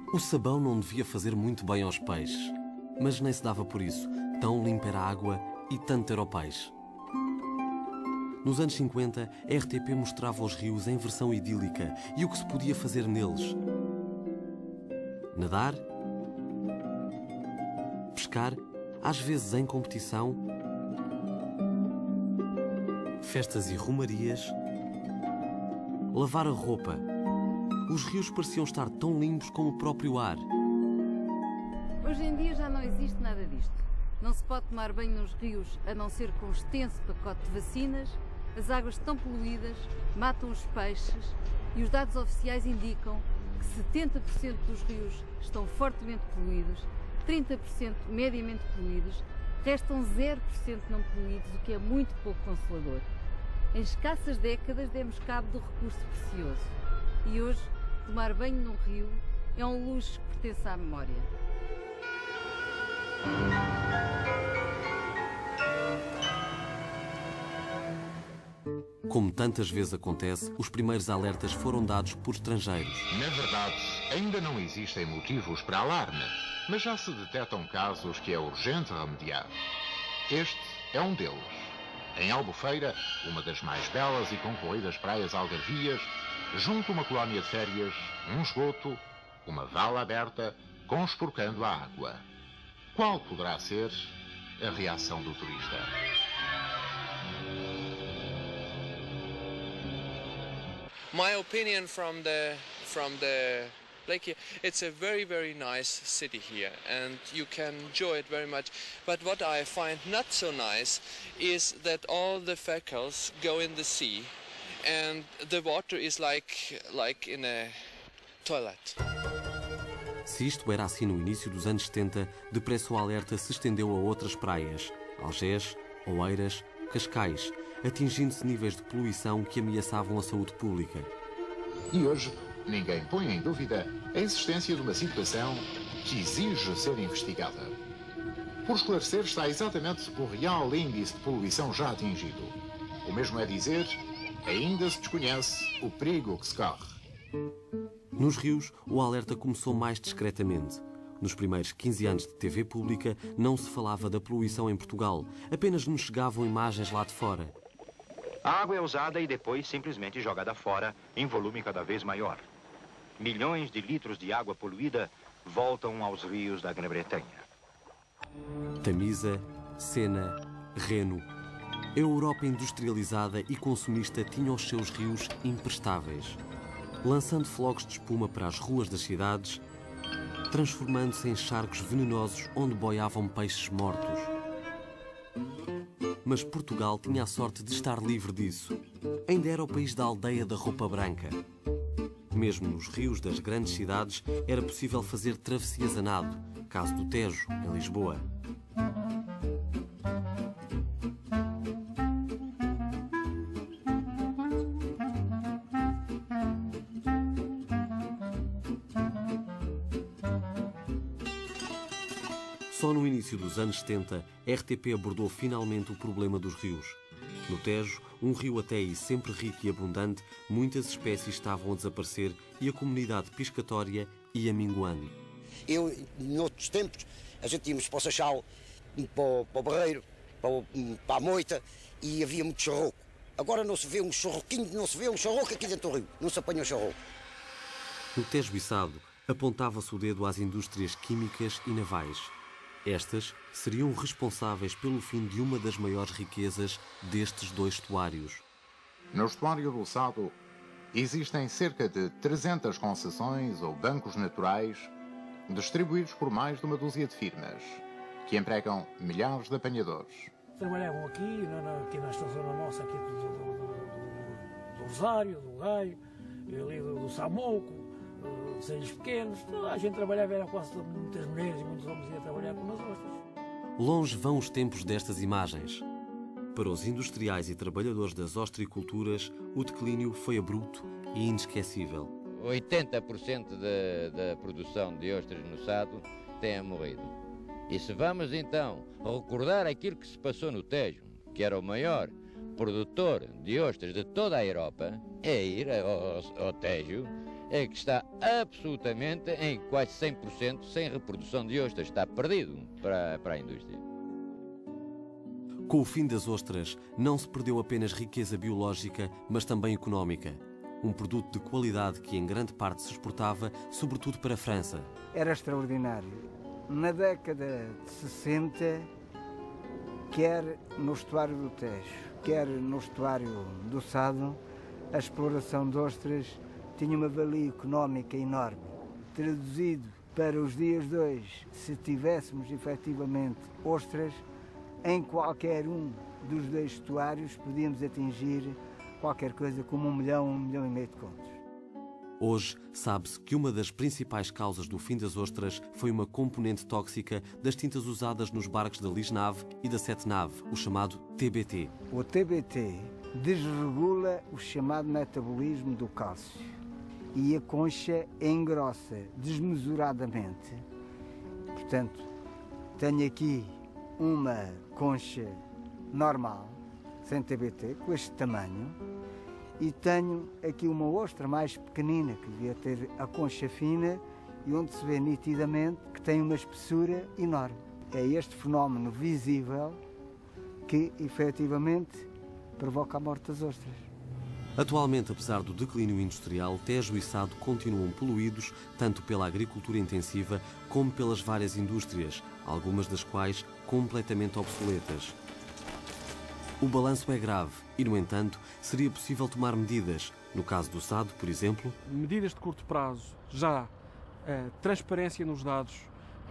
O sabão não devia fazer muito bem aos peixes, mas nem se dava por isso. Tão limpa era a água e tanto era o peixe. Nos anos 50, a RTP mostrava os rios em versão idílica e o que se podia fazer neles. Nadar, pescar, às vezes em competição, festas e romarias, lavar a roupa. Os rios pareciam estar tão limpos como o próprio ar. Hoje em dia já não existe nada disto. Não se pode tomar banho nos rios a não ser com um extenso pacote de vacinas. As águas estão poluídas, matam os peixes e os dados oficiais indicam que 70% dos rios estão fortemente poluídos, 30% mediamente poluídos, restam 0% não poluídos, o que é muito pouco consolador. Em escassas décadas demos cabo do recurso precioso e hoje tomar banho num rio é um luxo que pertence à memória. Como tantas vezes acontece, os primeiros alertas foram dados por estrangeiros. Na verdade, ainda não existem motivos para alarme, mas já se detectam casos que é urgente remediar. Este é um deles. Em Albufeira, uma das mais belas e concorridas praias algarvias, junto a uma colónia de férias, um esgoto, uma vala aberta, conspurcando a água. Qual poderá ser a reação do turista? My opinion from the lake here, it's a very nice city here and you can enjoy it very much. But what I find not so nice is that all the vehicles go in the sea and the water is like in a toilet. Se isto era assim no início dos anos 70, depressa o alerta se estendeu a outras praias, Algés, Oeiras, Cascais, atingindo-se níveis de poluição que ameaçavam a saúde pública. E hoje, ninguém põe em dúvida a existência de uma situação que exige ser investigada. Por esclarecer está exatamente o real índice de poluição já atingido. O mesmo é dizer, ainda se desconhece o perigo que se corre. Nos rios, o alerta começou mais discretamente. Nos primeiros 15 anos de TV pública, não se falava da poluição em Portugal. Apenas nos chegavam imagens lá de fora. A água é usada e depois simplesmente jogada fora em volume cada vez maior. Milhões de litros de água poluída voltam aos rios da Grã-Bretanha. Tamisa, Sena, Reno. A Europa industrializada e consumista tinha os seus rios imprestáveis, lançando flocos de espuma para as ruas das cidades, transformando-se em charcos venenosos onde boiavam peixes mortos. Mas Portugal tinha a sorte de estar livre disso. Ainda era o país da aldeia da roupa branca. Mesmo nos rios das grandes cidades era possível fazer travessias a nado, caso do Tejo, em Lisboa. Só no início dos anos 70, a RTP abordou finalmente o problema dos rios. No Tejo, um rio até aí sempre rico e abundante, muitas espécies estavam a desaparecer e a comunidade piscatória ia minguando. Noutros tempos, a gente íamos para o Seixal, para o Barreiro, para a Moita e havia muito charroco. Agora não se vê um charroquinho, não se vê um charroco aqui dentro do rio, não se apanha um charroco. No Tejo Bissado, apontava-se o dedo às indústrias químicas e navais. Estas seriam responsáveis pelo fim de uma das maiores riquezas destes dois estuários. No estuário do Sado, existem cerca de 300 concessões ou bancos naturais distribuídos por mais de uma dúzia de firmas, que empregam milhares de apanhadores. Trabalhavam aqui nesta zona nossa aqui do Rosário, do Gaio, ali do Samuco, de Seios Pequenos. Toda a gente trabalhava, era quase muitas mulheres e muitos homens iam trabalhar com as ostras. Longe vão os tempos destas imagens. Para os industriais e trabalhadores das ostriculturas, o declínio foi abrupto e inesquecível. 80% da produção de ostras no Sado tem morrido. E se vamos então recordar aquilo que se passou no Tejo, que era o maior produtor de ostras de toda a Europa, é ir ao Tejo é que está absolutamente, em quase 100%, sem reprodução de ostras. Está perdido para a indústria. Com o fim das ostras, não se perdeu apenas riqueza biológica, mas também económica. Um produto de qualidade que em grande parte se exportava, sobretudo para a França. Era extraordinário. Na década de 60, quer no estuário do Tejo, quer no estuário do Sado, a exploração de ostras tinha uma valia económica enorme. Traduzido para os dias de hoje, se tivéssemos efetivamente ostras, em qualquer um dos dois estuários podíamos atingir qualquer coisa como 1 milhão e meio de contos. Hoje, sabe-se que uma das principais causas do fim das ostras foi uma componente tóxica das tintas usadas nos barcos da Lisnave e da Setnave, o chamado TBT. O TBT desregula o chamado metabolismo do cálcio e a concha engrossa desmesuradamente. Portanto, tenho aqui uma concha normal, sem TBT, com este tamanho, e tenho aqui uma ostra mais pequenina, que devia ter a concha fina e onde se vê nitidamente que tem uma espessura enorme. É este fenómeno visível que, efetivamente, provoca a morte das ostras. Atualmente, apesar do declínio industrial, Tejo e Sado continuam poluídos tanto pela agricultura intensiva como pelas várias indústrias, algumas das quais completamente obsoletas. O balanço é grave e, no entanto, seria possível tomar medidas. No caso do Sado, por exemplo... Medidas de curto prazo, já. Transparência nos dados.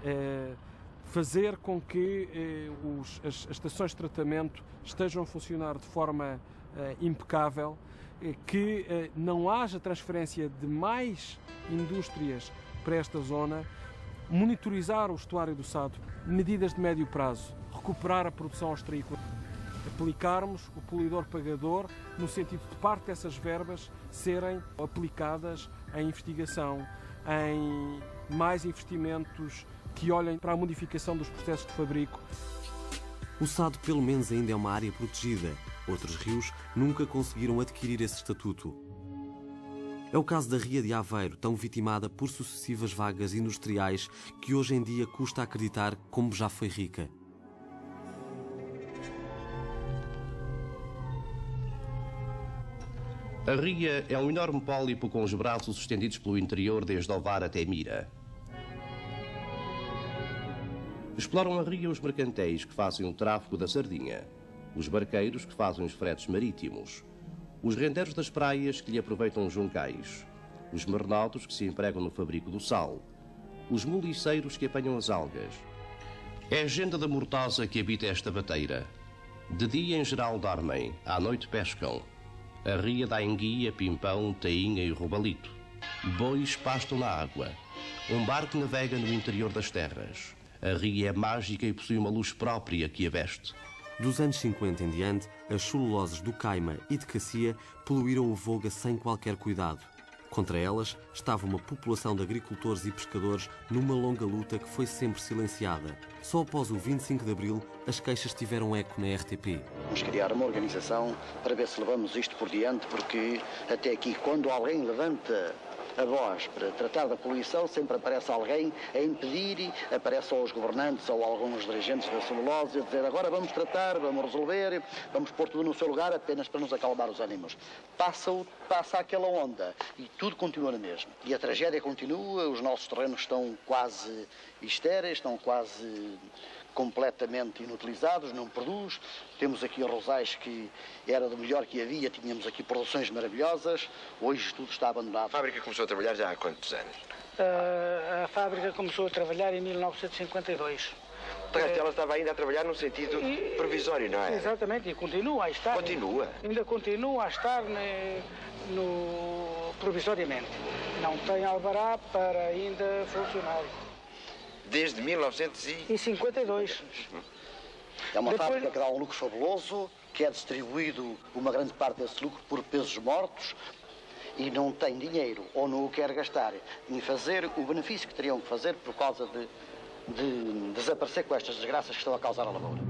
Fazer com que as estações de tratamento estejam a funcionar de forma impecável, que não haja transferência de mais indústrias para esta zona, monitorizar o estuário do Sado, medidas de médio prazo, recuperar a produção austrícola, aplicarmos o poluidor pagador no sentido de parte dessas verbas serem aplicadas em investigação, em mais investimentos que olhem para a modificação dos processos de fabrico. O Sado, pelo menos, ainda é uma área protegida. Outros rios nunca conseguiram adquirir esse estatuto. É o caso da Ria de Aveiro, tão vitimada por sucessivas vagas industriais que hoje em dia custa acreditar como já foi rica. A Ria é um enorme pólipo com os braços estendidos pelo interior desde Ovar até Mira. Exploram a Ria os mercantéis que fazem o tráfego da sardinha, os barqueiros que fazem os fretes marítimos, os rendeiros das praias que lhe aproveitam os juncais, os marnotos que se empregam no fabrico do sal, os muliceiros que apanham as algas. É a agenda da mortosa que habita esta bateira. De dia em geral dormem, à noite pescam. A Ria dá enguia, pimpão, tainha e robalito. Bois pastam na água. Um barco navega no interior das terras. A Ria é mágica e possui uma luz própria que a veste. Dos anos 50 em diante, as celuloses do Caima e de Cacia poluíram o Voga sem qualquer cuidado. Contra elas estava uma população de agricultores e pescadores numa longa luta que foi sempre silenciada. Só após o 25 de Abril, as queixas tiveram eco na RTP. Vamos criar uma organização para ver se levamos isto por diante, porque até aqui, quando alguém levanta a voz para tratar da poluição, sempre aparece alguém a impedir, aparece ou os governantes ou alguns dirigentes da celulose a dizer agora vamos tratar, vamos resolver, vamos pôr tudo no seu lugar apenas para nos acalmar os ânimos. Passa aquela onda e tudo continua na mesma. E a tragédia continua, os nossos terrenos estão quase estéreis, estão quase completamente inutilizados, não produz. Temos aqui Rosais, que era do melhor que havia, tínhamos aqui produções maravilhosas, hoje tudo está abandonado. A fábrica começou a trabalhar já há quantos anos? A fábrica começou a trabalhar em 1952. Portanto, ela estava ainda a trabalhar num sentido provisório, não é? Exatamente, e continua a estar. Continua? Ainda continua a estar provisoriamente. Não tem alvará para ainda funcionar. Desde 1952. É uma fábrica que dá um lucro fabuloso, que é distribuído uma grande parte desse lucro por pesos mortos e não tem dinheiro ou não o quer gastar em fazer o benefício que teriam que fazer por causa de desaparecer com estas desgraças que estão a causar a lavoura.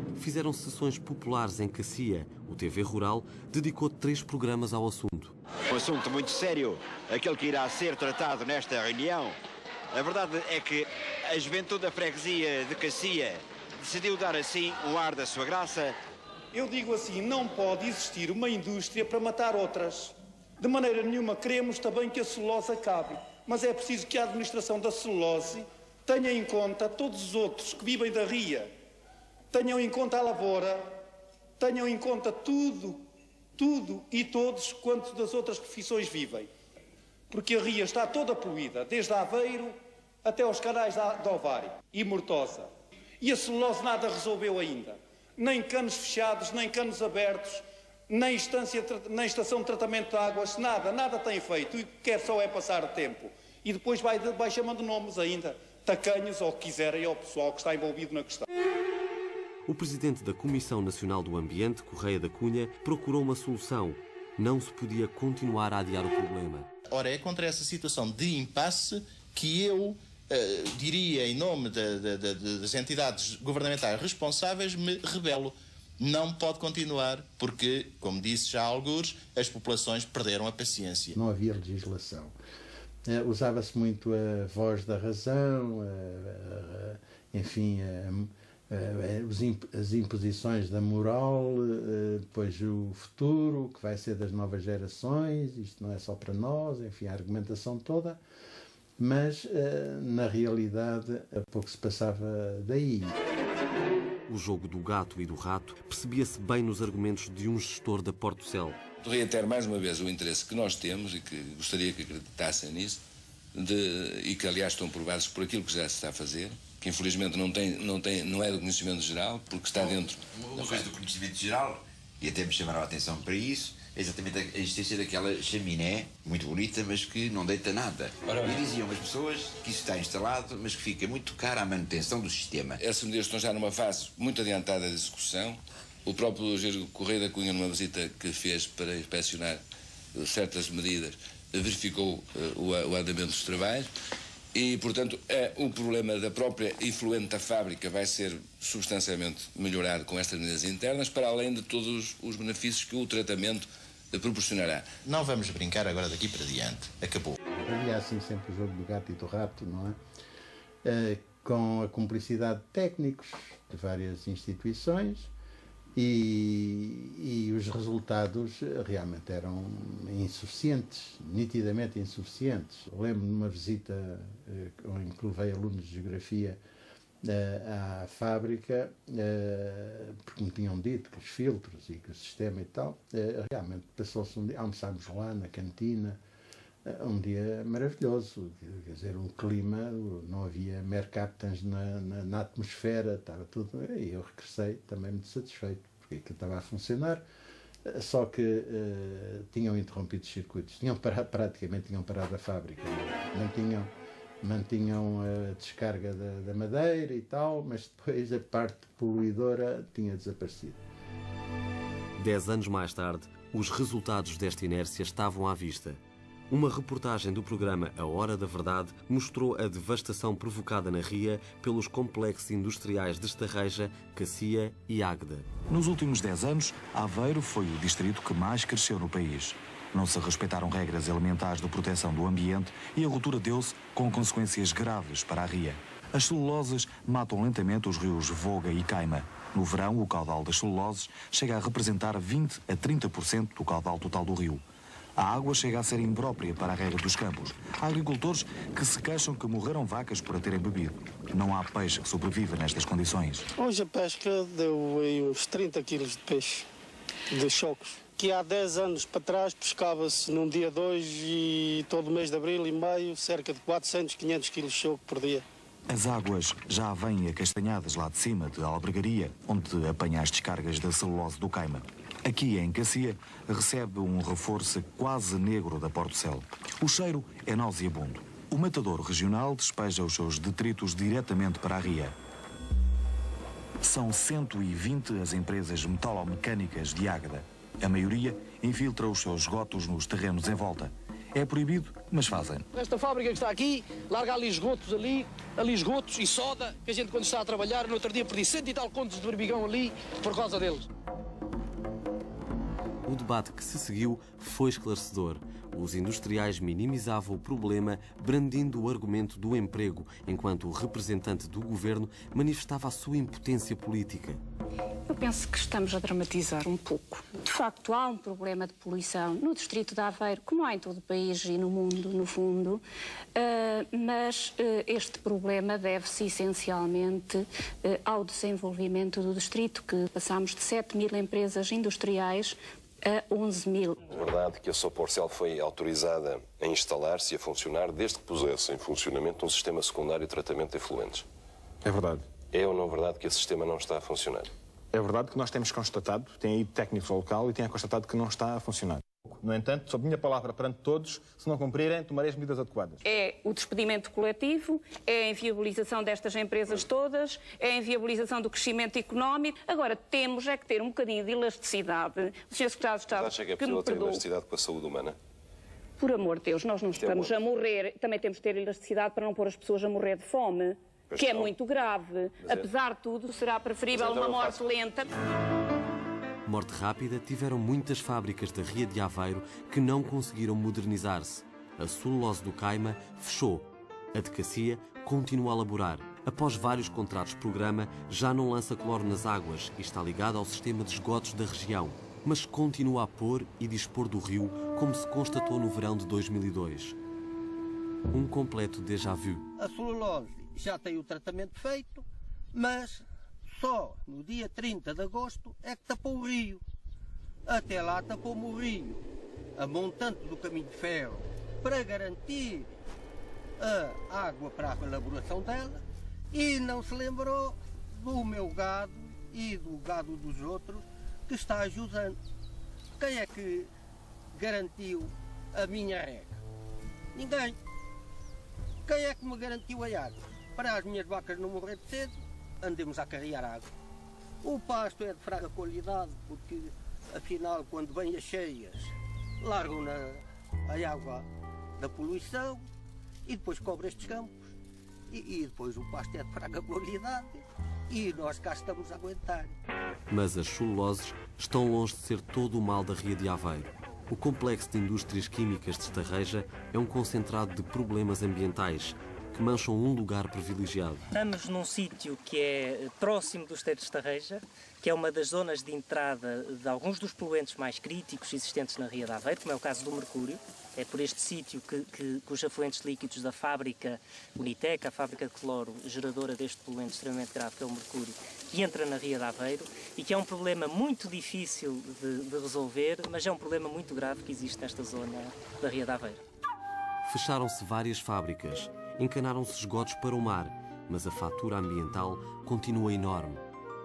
Fizeram sessões populares em Cacia. O TV Rural dedicou 3 programas ao assunto. um assunto muito sério, aquele que irá ser tratado nesta reunião. A verdade é que a juventude da freguesia de Cacia decidiu dar assim um ar da sua graça. Eu digo assim, não pode existir uma indústria para matar outras. De maneira nenhuma queremos também que a celulose acabe, mas é preciso que a administração da celulose tenha em conta todos os outros que vivem da ria, tenham em conta a lavoura, tenham em conta tudo e todos quantos das outras profissões vivem. Porque a ria está toda poluída, desde Aveiro até aos canais de Ovário e Mortosa. E a celulose nada resolveu ainda. Nem canos fechados, nem canos abertos, nem estação de tratamento de águas, nada tem feito. E o que quer só é passar o tempo. E depois vai chamando nomes ainda, tacanhos ou o que quiserem ao pessoal que está envolvido na questão. O presidente da Comissão Nacional do Ambiente, Correia da Cunha, procurou uma solução. Não se podia continuar a adiar o problema. Ora, é contra essa situação de impasse que eu diria, em nome das entidades governamentais responsáveis, me rebelo. Não pode continuar, porque, como disse já há algures, as populações perderam a paciência. Não havia legislação. Usava-se muito a voz da razão, enfim, as imposições da moral, depois o futuro, que vai ser das novas gerações, isto não é só para nós, enfim, a argumentação toda, mas na realidade pouco se passava daí. O jogo do gato e do rato percebia-se bem nos argumentos de um gestor da Portocel. Reitero mais uma vez o interesse que nós temos e que gostaria que acreditassem nisso, e que aliás estão provados por aquilo que já se está a fazer, que infelizmente não é do conhecimento geral, porque está dentro... Uma coisa do conhecimento geral, e até me chamaram a atenção para isso, é exatamente a existência daquela chaminé, muito bonita, mas que não deita nada. E diziam as pessoas que isso está instalado, mas que fica muito caro a manutenção do sistema. Essas medidas estão já numa fase muito adiantada de execução. O próprio Engenheiro Correia da Cunha, numa visita que fez para inspecionar certas medidas, verificou o andamento dos trabalhos. E, portanto, o problema da própria efluente da fábrica vai ser substancialmente melhorado com estas medidas internas, para além de todos os benefícios que o tratamento proporcionará. Não vamos brincar agora daqui para diante. Acabou. Havia assim sempre o jogo do gato e do rato, não é? Com a cumplicidade de técnicos de várias instituições, e os resultados realmente eram insuficientes, nitidamente insuficientes. Lembro-me de uma visita em que levei alunos de Geografia à fábrica, porque me tinham dito que os filtros e que o sistema e tal, realmente passou-se um dia, almoçámos lá na cantina, um dia maravilhoso, quer dizer, um clima, não havia mercaptans na atmosfera, estava tudo, e eu regressei também muito satisfeito, porque aquilo estava a funcionar, só que tinham interrompido os circuitos, praticamente tinham parado a fábrica, mantinham a descarga da madeira e tal, mas depois a parte poluidora tinha desaparecido. 10 anos mais tarde, os resultados desta inércia estavam à vista. Uma reportagem do programa A Hora da Verdade mostrou a devastação provocada na ria pelos complexos industriais de Estarreja, Cacia e Águeda. Nos últimos 10 anos, Aveiro foi o distrito que mais cresceu no país. Não se respeitaram regras elementares de proteção do ambiente e a ruptura deu-se com consequências graves para a ria. As celuloses matam lentamente os rios Voga e Caima. No verão, o caudal das celuloses chega a representar 20 a 30% do caudal total do rio. A água chega a ser imprópria para a rega dos campos. Há agricultores que se queixam que morreram vacas por a terem bebido. Não há peixe que sobreviva nestas condições. Hoje a pesca deu aí uns 30 quilos de peixe, de chocos. Que há 10 anos para trás pescava-se num dia 2 e todo mês de abril e maio cerca de 400, 500 quilos de choco por dia. As águas já vêm acastanhadas lá de cima de Albergaria, onde apanha as descargas da celulose do Caima. Aqui em Cacia recebe um reforço quase negro da Portocel. O cheiro é nauseabundo. O matador regional despeja os seus detritos diretamente para a ria. São 120 as empresas metalomecânicas de Águeda. A maioria infiltra os seus esgotos nos terrenos em volta. É proibido, mas fazem. Esta fábrica que está aqui, larga ali esgotos ali esgotos e soda, que a gente quando está a trabalhar, no outro dia perdi 100 e tal contos de berbigão ali por causa deles. O debate que se seguiu foi esclarecedor. Os industriais minimizavam o problema, brandindo o argumento do emprego, enquanto o representante do governo manifestava a sua impotência política. Eu penso que estamos a dramatizar um pouco. De facto, há um problema de poluição no distrito de Aveiro, como há em todo o país e no mundo, no fundo, mas este problema deve-se essencialmente ao desenvolvimento do distrito, que passamos de 7.000 empresas industriais a 11.000. É verdade que a Soporcel foi autorizada a instalar-se e a funcionar desde que pusesse em funcionamento um sistema secundário de tratamento de efluentes. É verdade. É ou não verdade que esse sistema não está a funcionar? É verdade que nós temos constatado, tem aí técnicos ao local e tem constatado que não está a funcionar. No entanto, sob minha palavra perante todos, se não cumprirem, tomarei as medidas adequadas. É o despedimento coletivo, é a inviabilização destas empresas todas, é a inviabilização do crescimento económico. Agora, temos é que ter um bocadinho de elasticidade. O Sr. Secretário de Estado, acha que é possível ter elasticidade com a saúde humana? Por amor de Deus, nós não estamos a morrer. Também temos de ter elasticidade para não pôr as pessoas a morrer de fome, que é muito grave. Apesar de tudo, será preferível uma morte lenta. Morte rápida tiveram muitas fábricas da Ria de Aveiro que não conseguiram modernizar-se. A celulose do Caima fechou. A de Cacia continua a laborar. Após vários contratos-programa, já não lança cloro nas águas e está ligada ao sistema de esgotos da região. Mas continua a pôr e dispor do rio, como se constatou no verão de 2002. Um completo déjà vu. A celulose já tem o tratamento feito, mas só no dia 30 de agosto é que tapou o rio. Até lá tapou-me o rio, a montante do caminho de ferro, para garantir a água para a elaboração dela, e não se lembrou do meu gado e do gado dos outros que está ajudando. Quem é que garantiu a minha rega? Ninguém. Quem é que me garantiu a água? Para as minhas vacas não morrer de sede, andemos a carregar água. O pasto é de fraca qualidade, porque afinal, quando vêm as cheias, largam a água da poluição e depois cobre estes campos. E depois o pasto é de fraca qualidade e nós cá estamos a aguentar. Mas as celuloses estão longe de ser todo o mal da Ria de Aveiro. O complexo de indústrias químicas de Estarreja é um concentrado de problemas ambientais que mancham um lugar privilegiado. Estamos num sítio que é próximo do Esteiro de Estarreja, que é uma das zonas de entrada de alguns dos poluentes mais críticos existentes na Ria de Aveiro, como é o caso do mercúrio. É por este sítio que os afluentes líquidos da fábrica Unitec, a fábrica de cloro geradora deste poluente extremamente grave, que é o mercúrio, que entra na Ria de Aveiro e que é um problema muito difícil de resolver, mas é um problema muito grave que existe nesta zona da Ria de Aveiro. Fecharam-se várias fábricas, encanaram-se esgotos para o mar, mas a fatura ambiental continua enorme.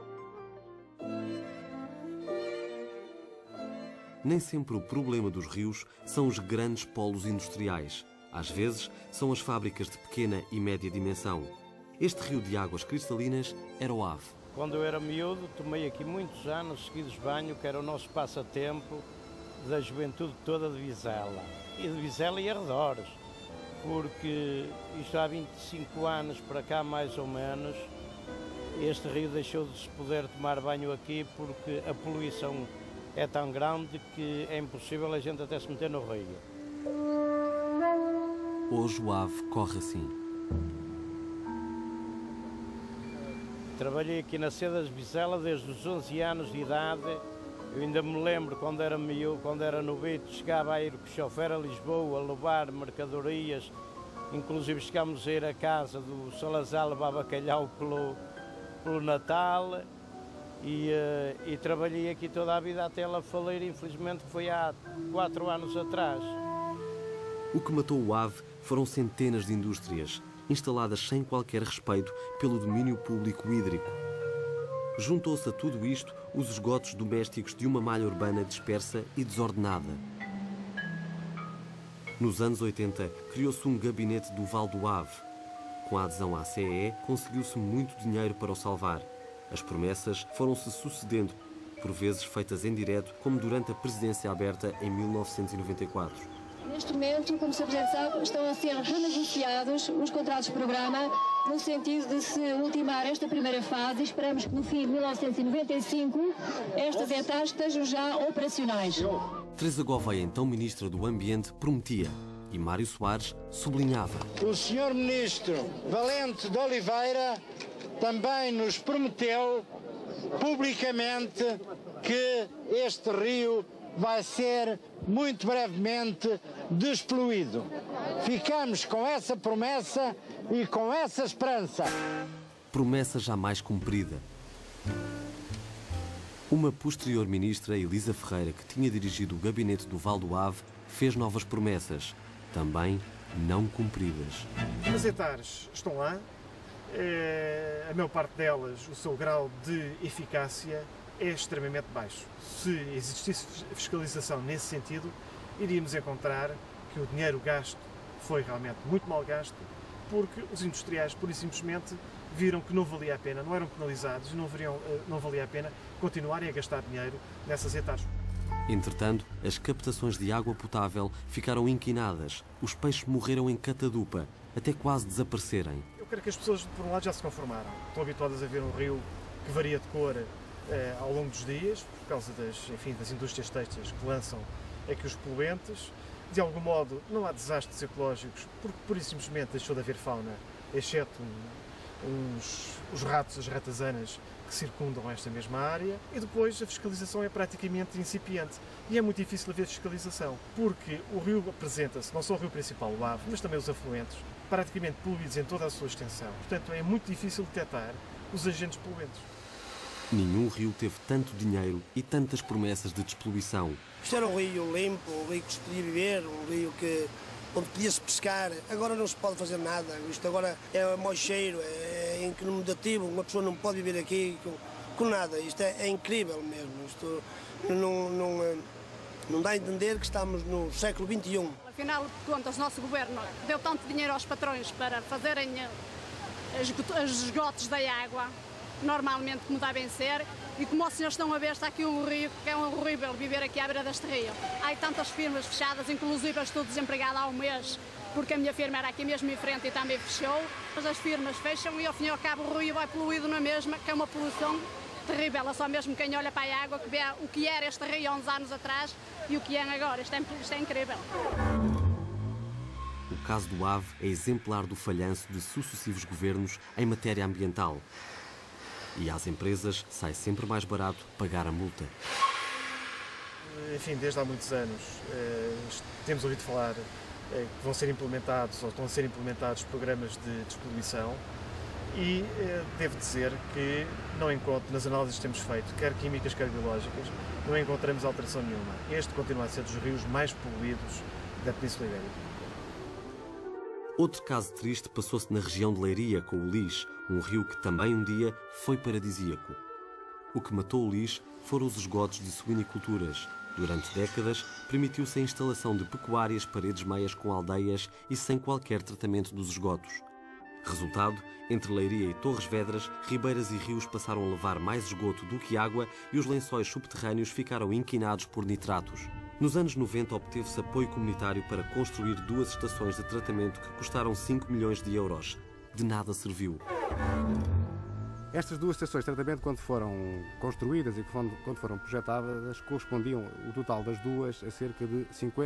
Nem sempre o problema dos rios são os grandes polos industriais. Às vezes, são as fábricas de pequena e média dimensão. Este rio de águas cristalinas era o Ave. Quando eu era miúdo, tomei aqui muitos anos seguidos banho, que era o nosso passatempo da juventude toda de Vizela. E de Vizela e arredores. Porque isto há 25 anos para cá, mais ou menos, este rio deixou de se poder tomar banho aqui porque a poluição é tão grande que é impossível a gente até se meter no rio. Hoje o Ave corre assim. Trabalhei aqui na Seda de Vizela desde os 11 anos de idade. Eu ainda me lembro quando era miúdo, quando era novito, chegava a ir com o chofer a Lisboa a levar mercadorias. Inclusive chegámos a ir à casa do Salazar levar bacalhau pelo Natal. E trabalhei aqui toda a vida até ela falecer, infelizmente foi há 4 anos atrás. O que matou o Ave foram centenas de indústrias, instaladas sem qualquer respeito pelo domínio público hídrico. Juntou-se a tudo isto os esgotos domésticos de uma malha urbana dispersa e desordenada. Nos anos 80, criou-se um gabinete do Val do Ave. Com a adesão à CEE, conseguiu-se muito dinheiro para o salvar. As promessas foram-se sucedendo, por vezes feitas em direto, como durante a presidência aberta em 1994. Neste momento, como o Sr. Presidente sabe, estão a ser renegociados os contratos de programa no sentido de se ultimar esta primeira fase e esperamos que no fim de 1995 estas hectares estejam já operacionais. Teresa Gouveia, então Ministra do Ambiente, prometia e Mário Soares sublinhava. O Sr. Ministro Valente de Oliveira também nos prometeu publicamente que este rio vai ser muito brevemente despoluído. Ficamos com essa promessa e com essa esperança. Promessa jamais cumprida. Uma posterior ministra, Elisa Ferreira, que tinha dirigido o gabinete do Val do Ave, fez novas promessas, também não cumpridas. As hectares estão lá, a maior parte delas, o seu grau de eficácia é extremamente baixo. Se existisse fiscalização nesse sentido, iríamos encontrar que o dinheiro gasto foi realmente muito mal gasto, porque os industriais, pura e simplesmente, viram que não valia a pena, não eram penalizados, não valia a pena continuarem a gastar dinheiro nessas hectares. Entretanto, as captações de água potável ficaram inquinadas, os peixes morreram em catadupa, até quase desaparecerem. Eu creio que as pessoas, por um lado, já se conformaram. Estão habituadas a ver um rio que varia de cor ao longo dos dias, por causa das indústrias têxteis que lançam aqui os poluentes. De algum modo, não há desastres ecológicos, porque pura e simplesmente deixou de haver fauna, exceto os ratos, as ratazanas que circundam esta mesma área, e depois a fiscalização é praticamente incipiente. E é muito difícil haver fiscalização, porque o rio apresenta-se, não só o rio principal, o Ave, mas também os afluentes, praticamente poluídos em toda a sua extensão. Portanto, é muito difícil detectar os agentes poluentes. Nenhum rio teve tanto dinheiro e tantas promessas de despoluição. Isto era um rio limpo, um rio que se podia viver, um rio onde podia-se pescar. Agora não se pode fazer nada. Isto agora é mocheiro, é incomodativo. Uma pessoa não pode viver aqui com nada. Isto é incrível mesmo. Isto não dá a entender que estamos no século XXI. Afinal de contas, o nosso governo deu tanto dinheiro aos patrões para fazerem os esgotos da água, normalmente como devem ser, e como os senhores estão a ver, está aqui um rio, que é horrível viver aqui à beira deste rio. Há tantas firmas fechadas, inclusive eu estou desempregada há um mês, porque a minha firma era aqui mesmo em frente e também fechou. Mas as firmas fecham e ao fim e ao cabo o rio vai poluído na mesma, que é uma poluição terrível. É só mesmo quem olha para a água que vê o que era este rio há uns anos atrás e o que é agora. Isto é incrível. O caso do Ave é exemplar do falhanço de sucessivos governos em matéria ambiental. E às empresas sai sempre mais barato pagar a multa. Enfim, desde há muitos anos temos ouvido falar que vão ser implementados ou estão a ser implementados programas de despoluição e devo dizer que não encontro, nas análises que temos feito, quer químicas, quer biológicas, não encontramos alteração nenhuma. Este continua a ser dos rios mais poluídos da Península Ibérica. Outro caso triste passou-se na região de Leiria, com o Lis, um rio que também um dia foi paradisíaco. O que matou o Lis foram os esgotos de suiniculturas. Durante décadas, permitiu-se a instalação de pecuárias paredes meias com aldeias e sem qualquer tratamento dos esgotos. Resultado, entre Leiria e Torres Vedras, ribeiras e rios passaram a levar mais esgoto do que água e os lençóis subterrâneos ficaram inquinados por nitratos. Nos anos 90 obteve-se apoio comunitário para construir 2 estações de tratamento que custaram 5 milhões de euros. De nada serviu. Estas 2 estações de tratamento, quando foram construídas e quando foram projetadas, correspondiam o total das duas a cerca de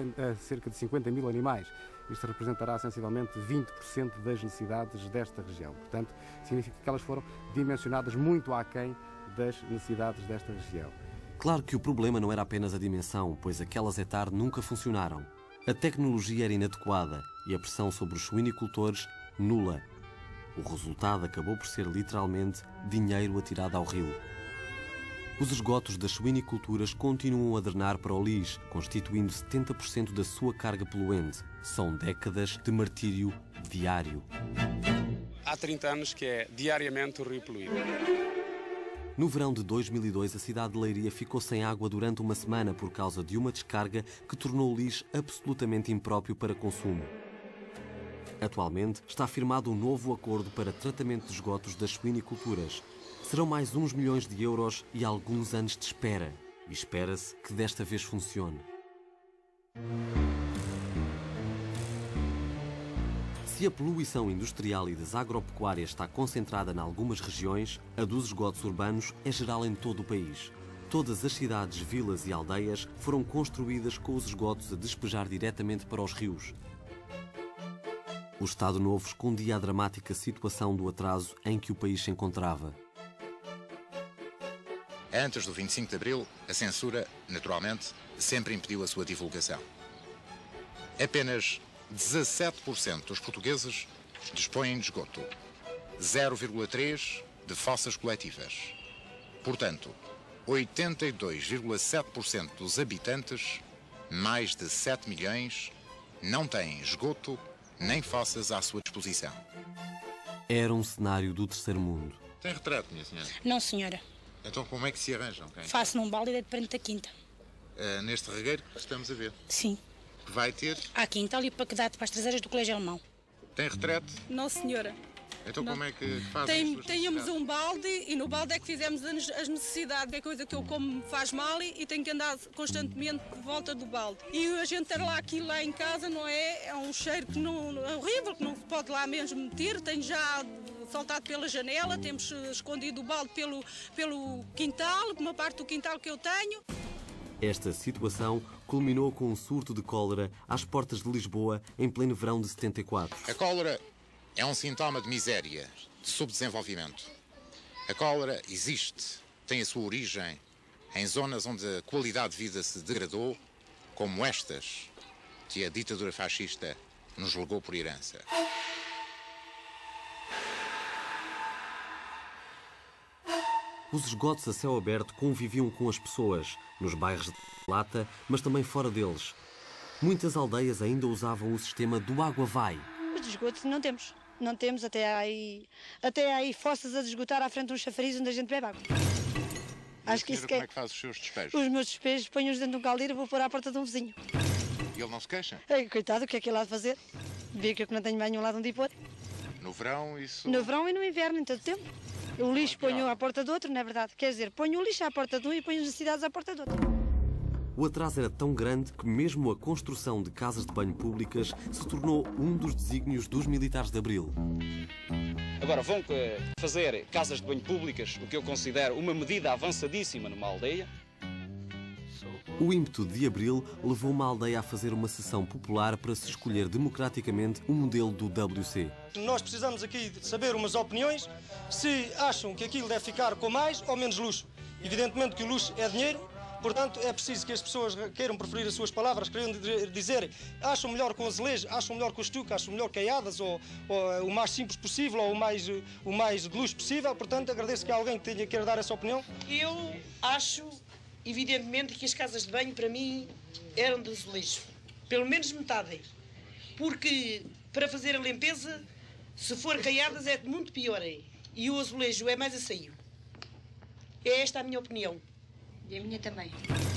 50 mil animais. Isto representará sensivelmente 20% das necessidades desta região. Portanto, significa que elas foram dimensionadas muito aquém das necessidades desta região. Claro que o problema não era apenas a dimensão, pois aquelas hectares nunca funcionaram. A tecnologia era inadequada e a pressão sobre os suinicultores nula. O resultado acabou por ser literalmente dinheiro atirado ao rio. Os esgotos das suiniculturas continuam a drenar para o Lis, constituindo 70% da sua carga poluente. São décadas de martírio diário. Há 30 anos que é diariamente o rio poluído. No verão de 2002, a cidade de Leiria ficou sem água durante uma semana por causa de uma descarga que tornou o Lis absolutamente impróprio para consumo. Atualmente, está firmado um novo acordo para tratamento de esgotos das suiniculturas. Serão mais uns milhões de euros e alguns anos de espera. E espera-se que desta vez funcione. Se Se a poluição industrial e desagropecuária está concentrada em algumas regiões, a dos esgotos urbanos é geral em todo o país. Todas as cidades, vilas e aldeias foram construídas com os esgotos a despejar diretamente para os rios. O Estado Novo escondia a dramática situação do atraso em que o país se encontrava. Antes do 25 de Abril, a censura, naturalmente, sempre impediu a sua divulgação. Apenas 17% dos portugueses dispõem de esgoto, 0,3% de fossas coletivas. Portanto, 82,7% dos habitantes, mais de 7 milhões, não têm esgoto nem fossas à sua disposição. Era um cenário do terceiro mundo. Tem retrato, minha senhora? Não, senhora. Então como é que se arranjam? Faço num balde e deito perante da quinta. Neste regueiro que estamos a ver? Sim. Que vai ter? À quinta, ali para que dá para as traseiras do Colégio Alemão. Tem retrato? Não, senhora. Então não. Como é que fazem Tínhamos um balde e no balde é que fizemos as necessidades. É coisa que eu como me faz mal e tenho que andar constantemente de volta do balde. E a gente ter lá aquilo lá em casa, não é? É um cheiro que não, é horrível, que não se pode lá mesmo meter. Tenho já saltado pela janela, temos escondido o balde pelo quintal, uma parte do quintal que eu tenho. Esta situação culminou com um surto de cólera às portas de Lisboa em pleno verão de 74. A cólera é um sintoma de miséria, de subdesenvolvimento. A cólera existe, tem a sua origem em zonas onde a qualidade de vida se degradou, como estas que a ditadura fascista nos legou por herança. Os esgotos a céu aberto conviviam com as pessoas, nos bairros de lata, mas também fora deles. Muitas aldeias ainda usavam o sistema do água vai. Os esgotos não temos. Não temos, até há aí fossas a desgotar à frente de um chafariz onde a gente bebe água. Acho que isso como é que faz os seus despejos? Os meus despejos ponho-os dentro de um caldeiro e vou pôr à porta de um vizinho. E ele não se queixa? Coitado, o que é que ele há de fazer? Vê que eu não tenho mais nenhum lado onde ir pôr. No verão isso... No verão e no inverno, em todo tempo. O lixo ponho à porta do outro, não é verdade? Quer dizer, ponho o lixo à porta de um e ponho as necessidades à porta do outro. O atraso era tão grande que mesmo a construção de casas de banho públicas se tornou um dos desígnios dos militares de Abril. Agora vão fazer casas de banho públicas, o que eu considero uma medida avançadíssima numa aldeia. O ímpeto de Abril levou uma aldeia a fazer uma sessão popular para se escolher democraticamente o modelo do WC. Nós precisamos aqui de saber umas opiniões, se acham que aquilo deve ficar com mais ou menos luxo. Evidentemente que o luxo é dinheiro, portanto é preciso que as pessoas queiram preferir as suas palavras, queiram dizer acham melhor com azulejo, acham melhor com estuque, acham melhor caiadas, ou o mais simples possível, ou o mais de luxo possível. Portanto, agradeço que alguém queira dar essa opinião. Eu acho, evidentemente, que as casas de banho, para mim, eram de azulejo. Pelo menos metade. Porque, para fazer a limpeza, se for caiadas, é muito pior. E o azulejo é mais asseio. É esta a minha opinião. E a minha também.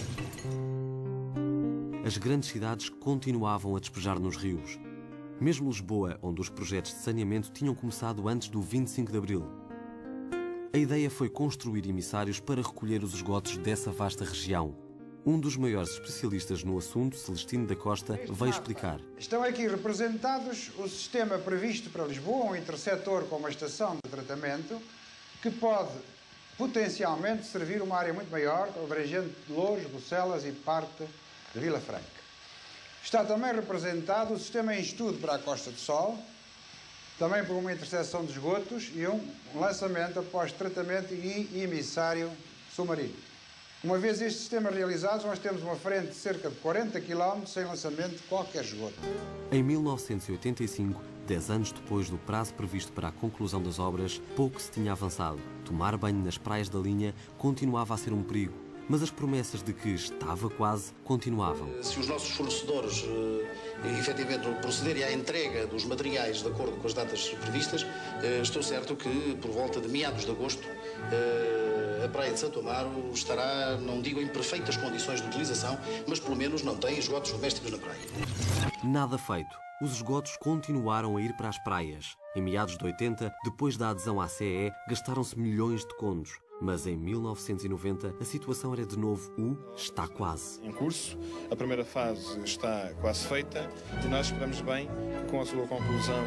As grandes cidades continuavam a despejar nos rios. Mesmo Lisboa, onde os projetos de saneamento tinham começado antes do 25 de Abril. A ideia foi construir emissários para recolher os esgotos dessa vasta região. Um dos maiores especialistas no assunto, Celestino da Costa, veio explicar. Estão aqui representados o sistema previsto para Lisboa, um intersetor com uma estação de tratamento, que pode potencialmente servir uma área muito maior, abrangendo Louros, Bucelas e parte de Vila Franca. Está também representado o sistema em estudo para a Costa do Sol, também por uma interseção de esgotos e um lançamento após tratamento e emissário submarino. Uma vez este sistema realizado, nós temos uma frente de cerca de 40 km sem lançamento de qualquer esgoto. Em 1985, 10 anos depois do prazo previsto para a conclusão das obras, pouco se tinha avançado. Tomar banho nas praias da linha continuava a ser um perigo, mas as promessas de que estava quase continuavam. Se os nossos fornecedores efetivamente procederem à entrega dos materiais de acordo com as datas previstas, estou certo que por volta de meados de agosto a Praia de Santo Amaro estará, não digo em perfeitas condições de utilização, mas pelo menos não tem esgotos domésticos na praia. Nada feito. Os esgotos continuaram a ir para as praias. Em meados de 80, depois da adesão à CE, gastaram-se milhões de contos. Mas em 1990 a situação era de novo está quase. Em curso, a primeira fase está quase feita e nós esperamos bem que com a sua conclusão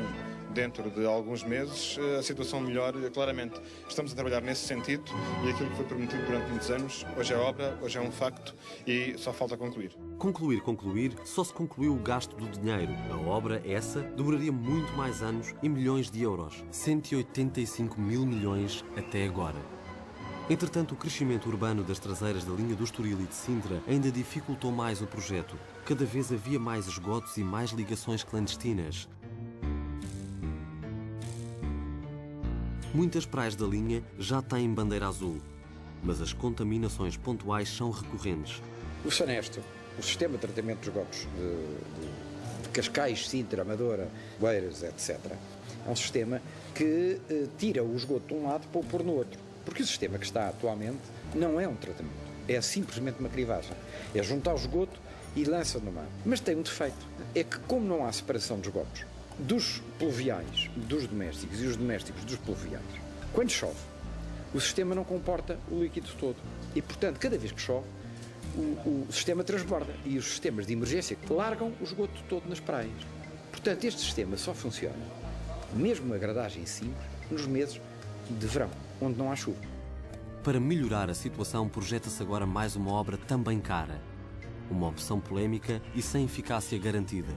dentro de alguns meses, a situação melhore claramente. Estamos a trabalhar nesse sentido e aquilo que foi prometido durante muitos anos, hoje é obra, hoje é um facto e só falta concluir. Concluir, só se concluiu o gasto do dinheiro. A obra, essa, demoraria muito mais anos e milhões de euros. 185 mil milhões até agora. Entretanto, o crescimento urbano das traseiras da linha do Estoril e de Sintra ainda dificultou mais o projeto. Cada vez havia mais esgotos e mais ligações clandestinas. Muitas praias da linha já têm bandeira azul, mas as contaminações pontuais são recorrentes. O Sanesto, o sistema de tratamento de esgotos de Cascais, Sintra, Amadora, Oeiras, etc., é um sistema que tira o esgoto de um lado para o pôr no outro. Porque o sistema que está atualmente não é um tratamento, é simplesmente uma cribagem. É juntar o esgoto e lança no mar. Mas tem um defeito, é que como não há separação de esgotos dos pluviais, dos domésticos e os domésticos dos pluviais, quando chove, o sistema não comporta o líquido todo. E, portanto, cada vez que chove, o sistema transborda e os sistemas de emergência largam o esgoto todo nas praias. Portanto, este sistema só funciona, mesmo uma gradagem simples, nos meses de verão, onde não há chuva. Para melhorar a situação, projeta-se agora mais uma obra também cara. Uma opção polémica e sem eficácia garantida.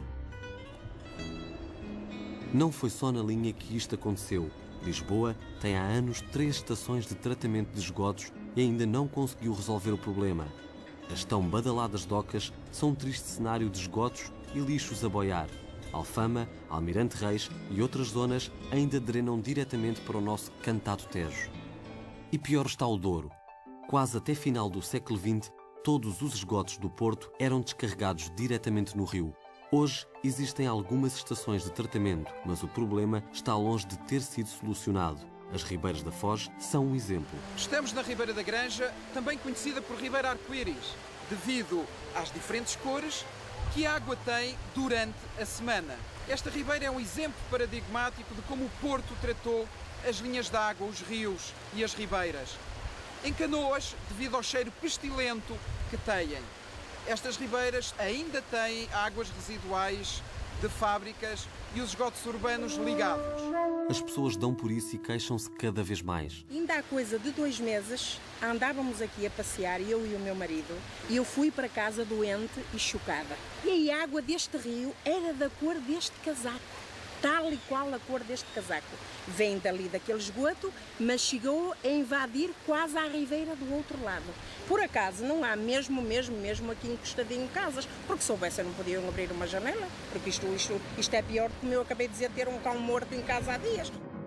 Não foi só na linha que isto aconteceu. Lisboa tem há anos 3 estações de tratamento de esgotos e ainda não conseguiu resolver o problema. As tão badaladas docas são um triste cenário de esgotos e lixos a boiar. Alfama, Almirante Reis e outras zonas ainda drenam diretamente para o nosso cantado Tejo. E pior está o Douro. Quase até final do século XX, todos os esgotos do Porto eram descarregados diretamente no rio. Hoje existem algumas estações de tratamento, mas o problema está longe de ter sido solucionado. As Ribeiras da Foz são um exemplo. Estamos na Ribeira da Granja, também conhecida por Ribeira Arco-Íris, devido às diferentes cores que a água tem durante a semana. Esta ribeira é um exemplo paradigmático de como o Porto tratou as linhas de água, os rios e as ribeiras. Em Canoas, devido ao cheiro pestilento que têm. Estas ribeiras ainda têm águas residuais de fábricas e os esgotos urbanos ligados. As pessoas dão por isso e queixam-se cada vez mais. Ainda há coisa de 2 meses, andávamos aqui a passear, eu e o meu marido, e eu fui para casa doente e chocada. E a água deste rio era da cor deste casaco, tal e qual a cor deste casaco. Vem dali daquele esgoto, mas chegou a invadir quase à ribeira do outro lado. Por acaso não há mesmo aqui encostadinho casas, porque se soubessem não podiam abrir uma janela, porque isto é pior do que eu acabei de dizer, ter um cão morto em casa há dias.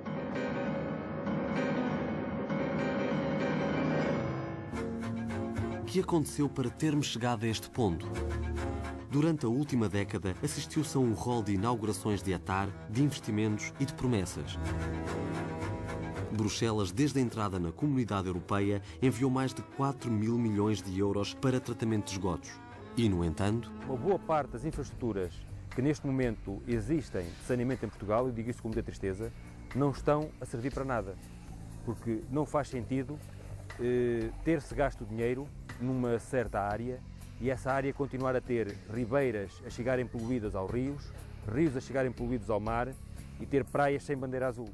O que aconteceu para termos chegado a este ponto? Durante a última década, assistiu-se a um rol de inaugurações de atar, de investimentos e de promessas. Bruxelas, desde a entrada na Comunidade Europeia, enviou mais de 4 mil milhões de euros para tratamento de esgotos. E, no entanto... Uma boa parte das infraestruturas que neste momento existem de saneamento em Portugal, e digo isso com muita tristeza, não estão a servir para nada. Porque não faz sentido ter-se gasto dinheiro numa certa área e essa área continuar a ter ribeiras a chegarem poluídas aos rios, rios a chegarem poluídos ao mar e ter praias sem bandeira azul.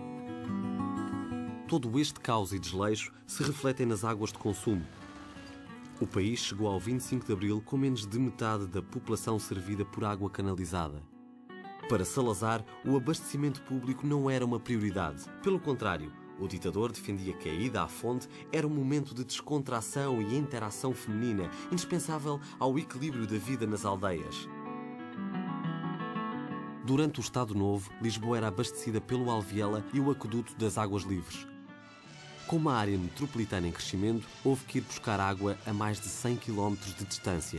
Todo este caos e desleixo se refletem nas águas de consumo. O país chegou ao 25 de abril com menos de metade da população servida por água canalizada. Para Salazar, o abastecimento público não era uma prioridade. Pelo contrário, o ditador defendia que a ida à fonte era um momento de descontração e interação feminina, indispensável ao equilíbrio da vida nas aldeias. Durante o Estado Novo, Lisboa era abastecida pelo Alviela e o Aqueduto das Águas Livres. Com uma área metropolitana em crescimento, houve que ir buscar água a mais de 100 km de distância.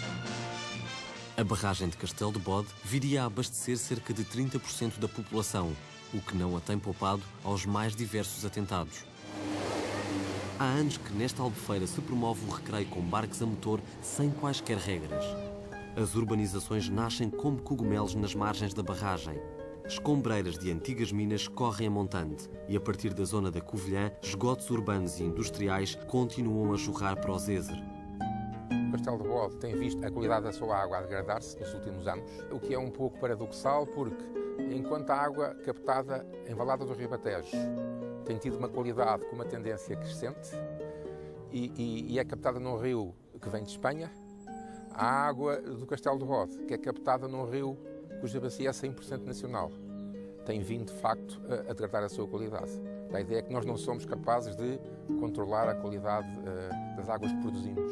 A barragem de Castelo de Bode viria a abastecer cerca de 30% da população, o que não a tem poupado aos mais diversos atentados. Há anos que nesta albufeira se promove o recreio com barcos a motor sem quaisquer regras. As urbanizações nascem como cogumelos nas margens da barragem. Escombreiras de antigas minas correm a montante e, a partir da zona da Covilhã, esgotos urbanos e industriais continuam a jorrar para o Zezer. Castelo de Bode tem visto a qualidade da sua água a degradar-se nos últimos anos, o que é um pouco paradoxal porque enquanto a água captada em Valada do Ribatejo tem tido uma qualidade com uma tendência crescente e é captada num rio que vem de Espanha, a água do Castelo do Bode, que é captada num rio cuja bacia é 100% nacional, tem vindo, de facto, a degradar a sua qualidade. A ideia é que nós não somos capazes de controlar a qualidade das águas que produzimos.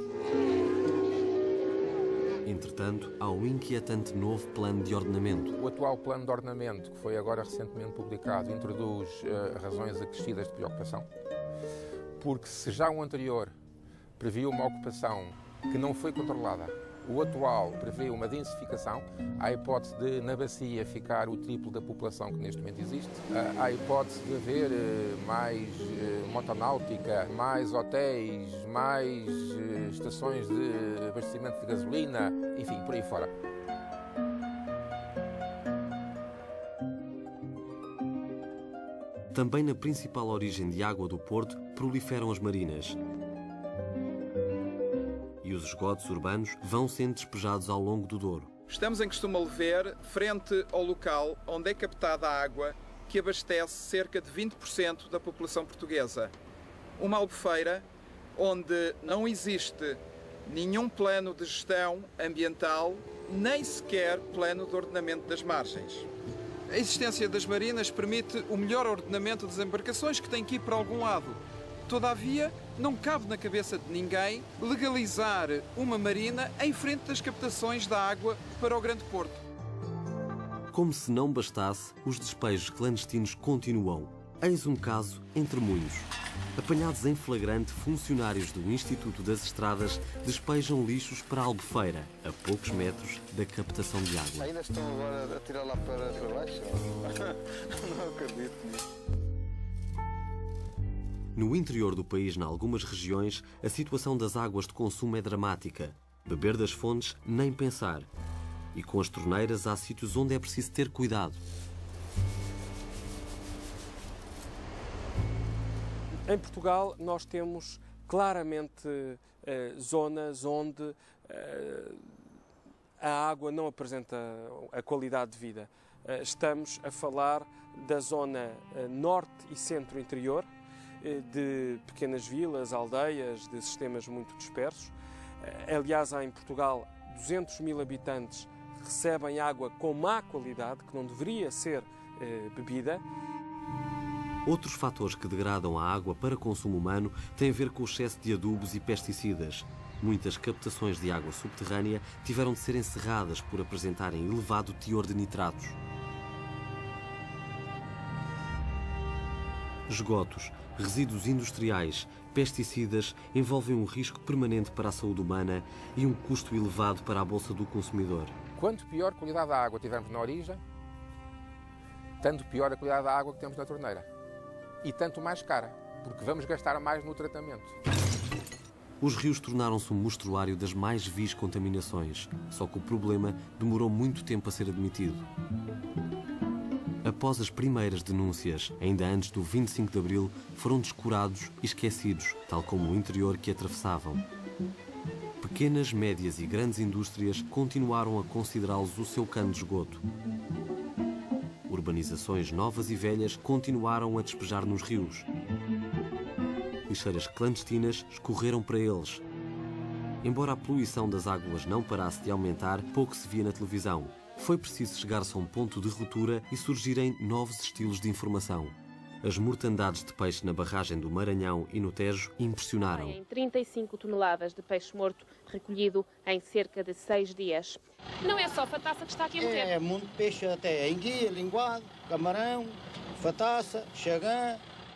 Entretanto, há um inquietante novo plano de ordenamento. O atual plano de ordenamento, que foi agora recentemente publicado, introduz razões acrescidas de preocupação, porque se já o anterior previa uma ocupação que não foi controlada, o atual prevê uma densificação, há a hipótese de na bacia ficar o triplo da população que neste momento existe, há a hipótese de haver mais motonáutica, mais hotéis, mais estações de abastecimento de gasolina, enfim, por aí fora. Também na principal origem de água do Porto proliferam as marinas. E os esgotos urbanos vão sendo despejados ao longo do Douro. Estamos em Costumalver, frente ao local onde é captada a água que abastece cerca de 20% da população portuguesa. Uma albufeira onde não existe nenhum plano de gestão ambiental, nem sequer plano de ordenamento das margens. A existência das marinas permite o melhor ordenamento das embarcações que têm que ir para algum lado. Todavia, não cabe na cabeça de ninguém legalizar uma marina em frente das captações da água para o Grande Porto. Como se não bastasse, os despejos clandestinos continuam. Eis um caso entre muitos. Apanhados em flagrante, funcionários do Instituto das Estradas despejam lixos para a Albufeira, a poucos metros da captação de água. Ainda estão agora a tirar lá para baixo? Não acredito nisso. No interior do país, em algumas regiões, a situação das águas de consumo é dramática. Beber das fontes, nem pensar. E com as torneiras há sítios onde é preciso ter cuidado. Em Portugal, nós temos claramente zonas onde a água não apresenta a qualidade de vida. Estamos a falar da zona norte e centro-interior, de pequenas vilas, aldeias, de sistemas muito dispersos. Aliás, há em Portugal 200 mil habitantes que recebem água com má qualidade, que não deveria ser bebida. Outros fatores que degradam a água para consumo humano têm a ver com o excesso de adubos e pesticidas. Muitas captações de água subterrânea tiveram de ser encerradas por apresentarem elevado teor de nitratos. Esgotos, resíduos industriais, pesticidas envolvem um risco permanente para a saúde humana e um custo elevado para a bolsa do consumidor. Quanto pior qualidade da água tivermos na origem, tanto pior a qualidade da água que temos na torneira. E tanto mais cara, porque vamos gastar mais no tratamento. Os rios tornaram-se um mostruário das mais vis contaminações, só que o problema demorou muito tempo a ser admitido. Após as primeiras denúncias, ainda antes do 25 de Abril, foram descurados e esquecidos, tal como o interior que atravessavam. Pequenas, médias e grandes indústrias continuaram a considerá-los o seu cano de esgoto. Urbanizações novas e velhas continuaram a despejar nos rios. Lixeiras clandestinas escorreram para eles. Embora a poluição das águas não parasse de aumentar, pouco se via na televisão. Foi preciso chegar-se a um ponto de ruptura e surgirem novos estilos de informação. As mortandades de peixe na barragem do Maranhão e no Tejo impressionaram. Em 35 toneladas de peixe morto recolhido em cerca de 6 dias. Não é só fataça que está aqui a morrer. É muito peixe até, enguia, linguado, camarão, fataça, xagã.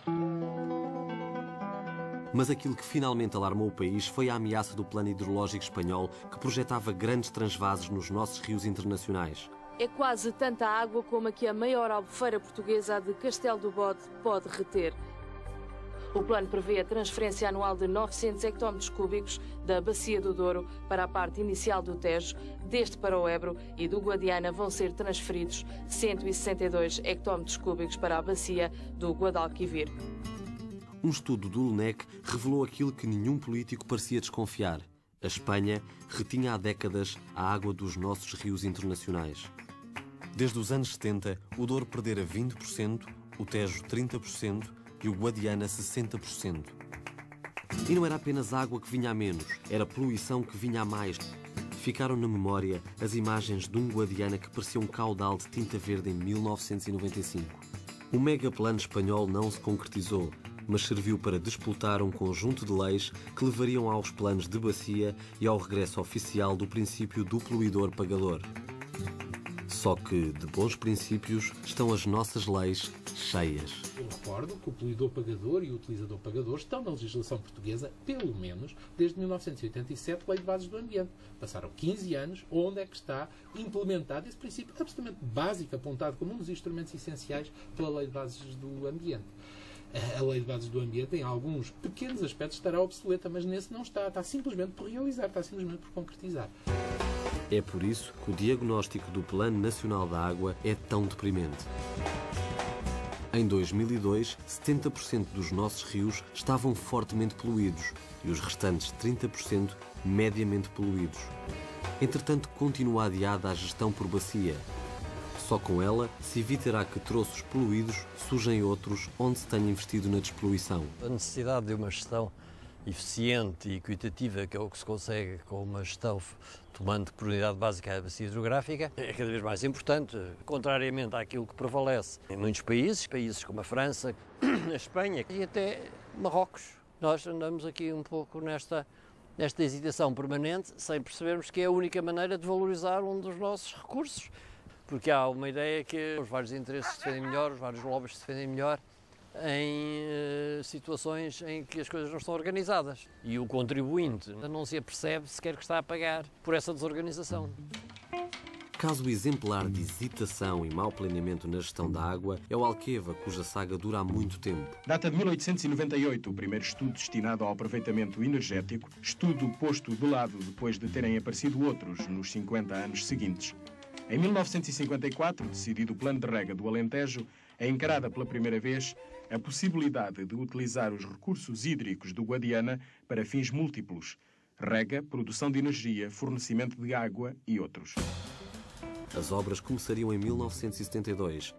Mas aquilo que finalmente alarmou o país foi a ameaça do plano hidrológico espanhol que projetava grandes transvases nos nossos rios internacionais. É quase tanta água como a que a maior albufeira portuguesa de Castelo do Bode pode reter. O plano prevê a transferência anual de 900 hectómetros cúbicos da Bacia do Douro para a parte inicial do Tejo. Deste para o Ebro e do Guadiana vão ser transferidos 162 hectómetros cúbicos para a Bacia do Guadalquivir. Um estudo do LNEC revelou aquilo que nenhum político parecia desconfiar. A Espanha retinha há décadas a água dos nossos rios internacionais. Desde os anos 70, o Douro perdera 20%, o Tejo 30% e o Guadiana 60%. E não era apenas água que vinha a menos, era poluição que vinha a mais. Ficaram na memória as imagens de um Guadiana que parecia um caudal de tinta verde em 1995. O megaplano espanhol não se concretizou, mas serviu para despoltar um conjunto de leis que levariam aos planos de bacia e ao regresso oficial do princípio do poluidor-pagador. Só que, de bons princípios, estão as nossas leis cheias. Eu recordo que o poluidor-pagador e o utilizador-pagador estão na legislação portuguesa, pelo menos, desde 1987, Lei de Bases do Ambiente. Passaram 15 anos, onde é que está implementado esse princípio absolutamente básico, apontado como um dos instrumentos essenciais pela Lei de Bases do Ambiente. A Lei de Bases do Ambiente, em alguns pequenos aspectos, estará obsoleta, mas nesse não está. Está simplesmente por realizar, está simplesmente por concretizar. É por isso que o diagnóstico do Plano Nacional da Água é tão deprimente. Em 2002, 70% dos nossos rios estavam fortemente poluídos e os restantes 30% mediamente poluídos. Entretanto, continua adiada a gestão por bacia. Só com ela se evitará que troços poluídos surjam outros onde se tenha investido na despoluição. A necessidade de uma gestão eficiente e equitativa, que é o que se consegue com uma gestão tomando por unidade básica a bacia hidrográfica, é cada vez mais importante, contrariamente àquilo que prevalece em muitos países como a França, a Espanha e até Marrocos. Nós andamos aqui um pouco nesta hesitação permanente, sem percebermos que é a única maneira de valorizar um dos nossos recursos, porque há uma ideia que os vários interesses se defendem melhor, os vários lobbies se defendem melhor em situações em que as coisas não estão organizadas. E o contribuinte não se apercebe sequer que está a pagar por essa desorganização. Caso exemplar de hesitação e mau planeamento na gestão da água é o Alqueva, cuja saga dura há muito tempo. Data de 1898, o primeiro estudo destinado ao aproveitamento energético, estudo posto de lado depois de terem aparecido outros nos 50 anos seguintes. Em 1954, decidido o Plano de Rega do Alentejo, é encarada pela primeira vez a possibilidade de utilizar os recursos hídricos do Guadiana para fins múltiplos: rega, produção de energia, fornecimento de água e outros. As obras começariam em 1972.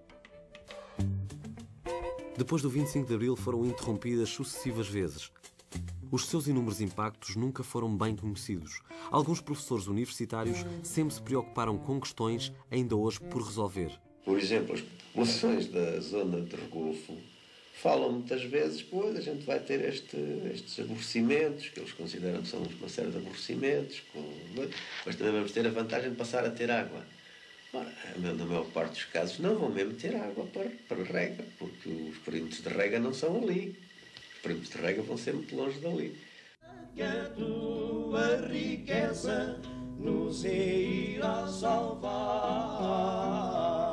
Depois do 25 de Abril foram interrompidas sucessivas vezes. Os seus inúmeros impactos nunca foram bem conhecidos. Alguns professores universitários sempre se preocuparam com questões ainda hoje por resolver. Por exemplo, as populações da zona de Regolfo falam muitas vezes, pois a gente vai ter estes aborrecimentos, que eles consideram que são uma série de aborrecimentos, mas também vamos ter a vantagem de passar a ter água. Ora, na maior parte dos casos não vão mesmo ter água para rega, porque os perímetros de rega não são ali. Os perímetros de rega vão ser muito longe dali. Que a tua riqueza nos irá salvar.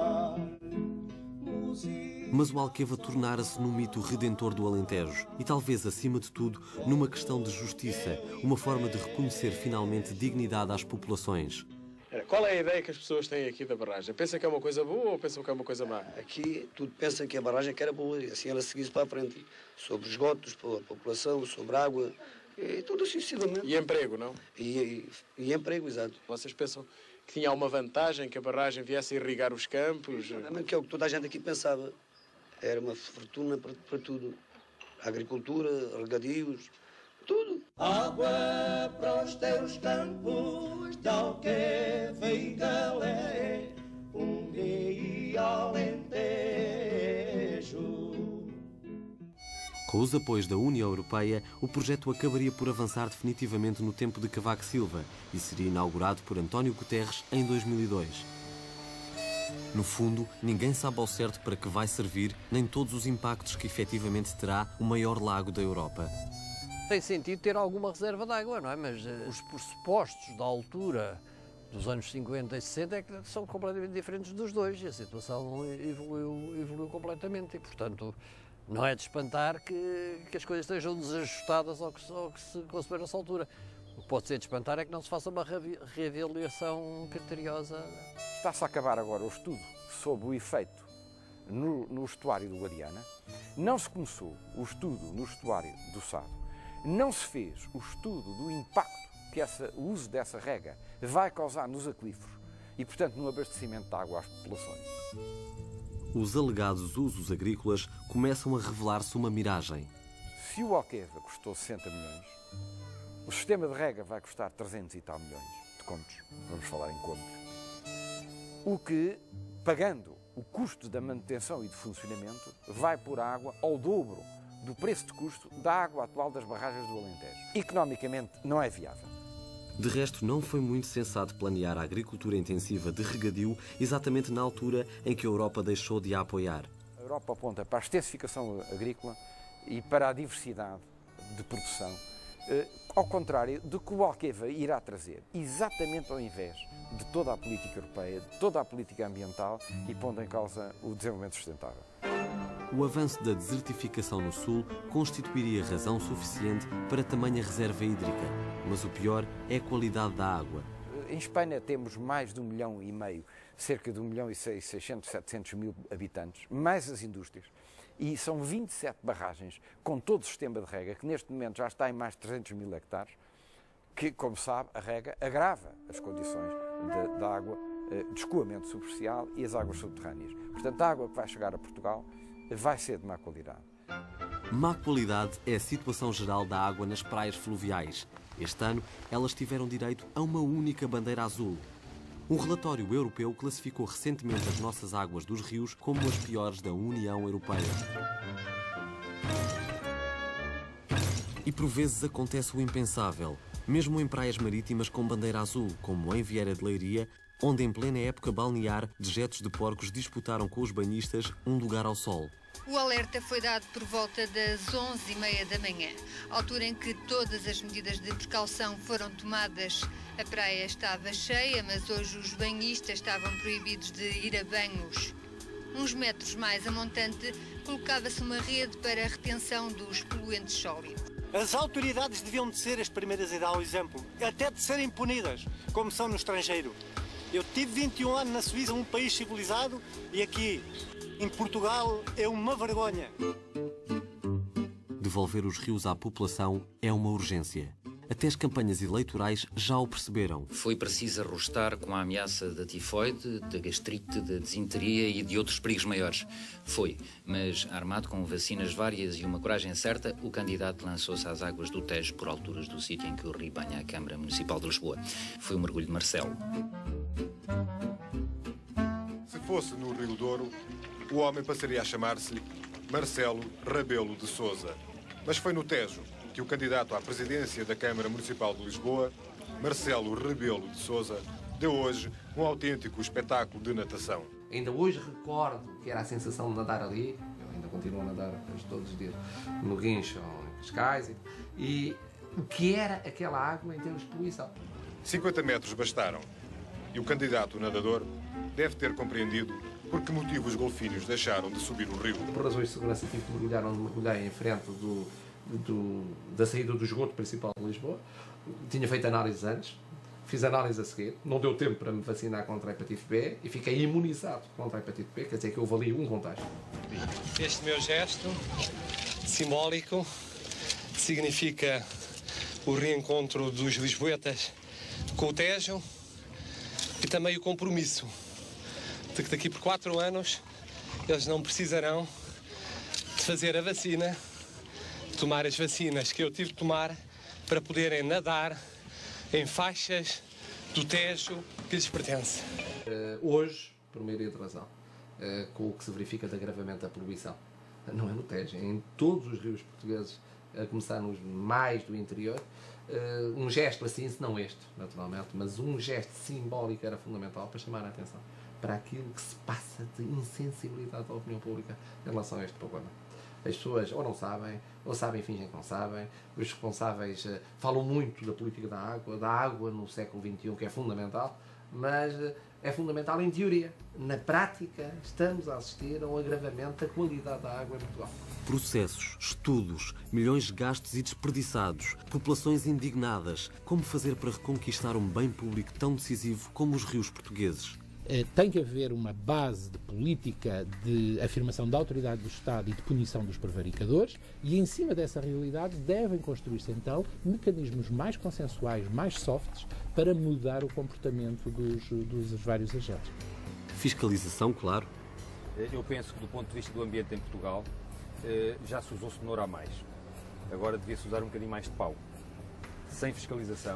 Mas o Alqueva tornara-se no mito redentor do Alentejo e talvez, acima de tudo, numa questão de justiça, uma forma de reconhecer finalmente dignidade às populações. Qual é a ideia que as pessoas têm aqui da barragem? Pensam que é uma coisa boa ou pensam que é uma coisa má? Aqui tudo pensa que a barragem que era boa e assim ela seguisse para a frente. Sobre esgotos, para a população, sobre água, e tudo sucessivamente. E emprego, não? E emprego, exato. Vocês pensam que tinha uma vantagem que a barragem viesse a irrigar os campos? Que é o que toda a gente aqui pensava. Era uma fortuna para tudo. Agricultura, regadios, tudo. Água para os teus campos, de Alqueva e Galé, e Alentejo. Com os apoios da União Europeia, o projeto acabaria por avançar definitivamente no tempo de Cavaco Silva e seria inaugurado por António Guterres em 2002. No fundo, ninguém sabe ao certo para que vai servir, nem todos os impactos que efetivamente terá o maior lago da Europa. Tem sentido ter alguma reserva de água, não é? Mas os pressupostos da altura dos anos 50 e 60 é que são completamente diferentes dos dois e a situação evoluiu completamente e, portanto, não é de espantar que as coisas estejam desajustadas ao que se concebeu nessa altura. O que pode ser de espantar é que não se faça uma reavaliação criteriosa. Está-se a acabar agora o estudo sobre o efeito no estuário do Guadiana. Não se começou o estudo no estuário do Sado. Não se fez o estudo do impacto que o uso dessa rega vai causar nos aquíferos. e, portanto, no abastecimento de água às populações. Os alegados usos agrícolas começam a revelar-se uma miragem. Se o Alqueva custou 60 milhões, o sistema de rega vai custar 300 e tal milhões de contos, vamos falar em contos. O que, pagando o custo da manutenção e de funcionamento, vai pôr a água ao dobro do preço de custo da água atual das barragens do Alentejo. Economicamente não é viável. De resto, não foi muito sensato planear a agricultura intensiva de regadio exatamente na altura em que a Europa deixou de a apoiar. A Europa aponta para a extensificação agrícola e para a diversidade de produção, ao contrário do que o Alqueva irá trazer, exatamente ao invés de toda a política europeia, de toda a política ambiental e pondo em causa o desenvolvimento sustentável. O avanço da desertificação no sul constituiria razão suficiente para tamanha reserva hídrica, mas o pior é a qualidade da água. Em Espanha temos mais de 1,5 milhão, cerca de 1.600.000, 700.000 habitantes, mais as indústrias. E são 27 barragens com todo o sistema de rega, que neste momento já está em mais de 300.000 hectares, que, como sabe, a rega agrava as condições da água, de escoamento superficial e as águas subterrâneas. Portanto, a água que vai chegar a Portugal vai ser de má qualidade. Má qualidade é a situação geral da água nas praias fluviais. Este ano, elas tiveram direito a uma única bandeira azul. Um relatório europeu classificou recentemente as nossas águas dos rios como as piores da União Europeia. E por vezes acontece o impensável, mesmo em praias marítimas com bandeira azul, como em Vieira de Leiria, onde em plena época balnear, dejetos de porcos disputaram com os banhistas um lugar ao sol. O alerta foi dado por volta das 11h30 da manhã, altura em que todas as medidas de precaução foram tomadas. A praia estava cheia, mas hoje os banhistas estavam proibidos de ir a banhos. Uns metros mais a montante, colocava-se uma rede para a retenção dos poluentes sólidos. As autoridades deviam de ser as primeiras a dar o exemplo, até de serem punidas, como são no estrangeiro. Eu tive 21 anos na Suíça, um país civilizado, e aqui, em Portugal, é uma vergonha. Devolver os rios à população é uma urgência. Até as campanhas eleitorais já o perceberam. Foi preciso arrostar com a ameaça da tifoide, da gastrite, da desinteria e de outros perigos maiores. Foi, mas armado com vacinas várias e uma coragem certa, o candidato lançou-se às águas do Tejo por alturas do sítio em que o rio banha a Câmara Municipal de Lisboa. Foi o mergulho de Marcelo. Se fosse no Rio Douro, o homem passaria a chamar-se Marcelo Rebelo de Sousa. Mas foi no Tejo que o candidato à presidência da Câmara Municipal de Lisboa, Marcelo Rebelo de Sousa, deu hoje um autêntico espetáculo de natação. Ainda hoje recordo que era a sensação de nadar ali, eu ainda continuo a nadar todos os dias, no Guincho, em Cascais, e o que era aquela água em termos de poluição. 50 metros bastaram, e o candidato nadador deve ter compreendido por que motivo os golfinhos deixaram de subir o rio. Por razões de segurança tive que mergulhar onde mergulhei em frente da saída do esgoto principal de Lisboa. Tinha feito análise antes, fiz análise a seguir, não deu tempo para me vacinar contra a hepatite B e fiquei imunizado contra a hepatite B, quer dizer que houve ali um contágio. Este meu gesto simbólico significa o reencontro dos lisboetas com o Tejo e também o compromisso de que daqui por 4 anos eles não precisarão de fazer a vacina, tomar as vacinas que eu tive de tomar para poderem nadar em faixas do Tejo que lhes pertence. Hoje, por maioria de razão, com o que se verifica de agravamento da poluição, não é no Tejo, é em todos os rios portugueses, a começar nos mais do interior, um gesto assim, se não este, naturalmente, mas um gesto simbólico era fundamental para chamar a atenção para aquilo que se passa de insensibilidade da opinião pública em relação a este problema. As pessoas ou não sabem, ou sabem e fingem que não sabem. Os responsáveis falam muito da política da água no século XXI, que é fundamental, mas é fundamental em teoria. Na prática, estamos a assistir a um agravamento da qualidade da água em Portugal. Processos, estudos, milhões gastos e desperdiçados, populações indignadas. Como fazer para reconquistar um bem público tão decisivo como os rios portugueses? Tem que haver uma base de política de afirmação da autoridade do Estado e de punição dos prevaricadores, e em cima dessa realidade devem construir-se então mecanismos mais consensuais, mais softs, para mudar o comportamento dos vários agentes. Fiscalização, claro. Eu penso que do ponto de vista do ambiente em Portugal já se usou cenoura a mais. Agora devia-se usar um bocadinho mais de pau. Sem fiscalização,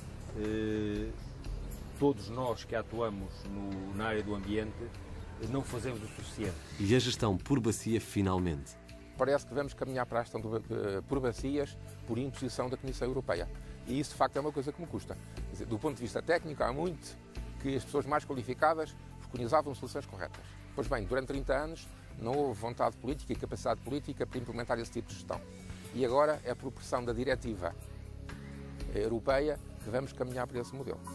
todos nós que atuamos na área do ambiente não fazemos o suficiente. E a gestão por bacia, finalmente? Parece que vamos caminhar para a gestão por bacias por imposição da Comissão Europeia. E isso, de facto, é uma coisa que me custa. Quer dizer, do ponto de vista técnico, há muito que as pessoas mais qualificadas preconizavam soluções corretas. Pois bem, durante 30 anos não houve vontade política e capacidade política para implementar esse tipo de gestão. E agora é por pressão da diretiva europeia que vamos caminhar para esse modelo.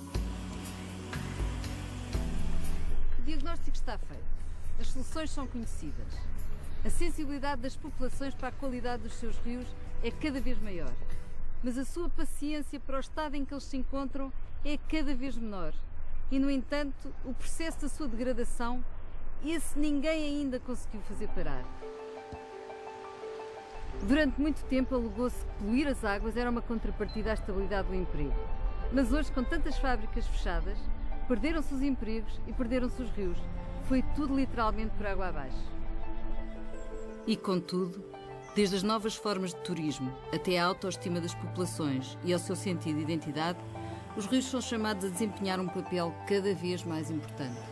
O diagnóstico está feito. As soluções são conhecidas. A sensibilidade das populações para a qualidade dos seus rios é cada vez maior. Mas a sua paciência para o estado em que eles se encontram é cada vez menor. E, no entanto, o processo da sua degradação, esse ninguém ainda conseguiu fazer parar. Durante muito tempo alegou-se que poluir as águas era uma contrapartida à estabilidade do emprego. Mas hoje, com tantas fábricas fechadas, perderam-se os empregos e perderam-se os rios. Foi tudo literalmente por água abaixo. E, contudo, desde as novas formas de turismo até à autoestima das populações e ao seu sentido de identidade, os rios são chamados a desempenhar um papel cada vez mais importante.